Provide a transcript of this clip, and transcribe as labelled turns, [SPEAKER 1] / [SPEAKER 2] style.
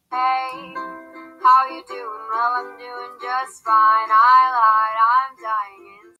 [SPEAKER 1] Hey, how you doing? Well, I'm doing just fine. I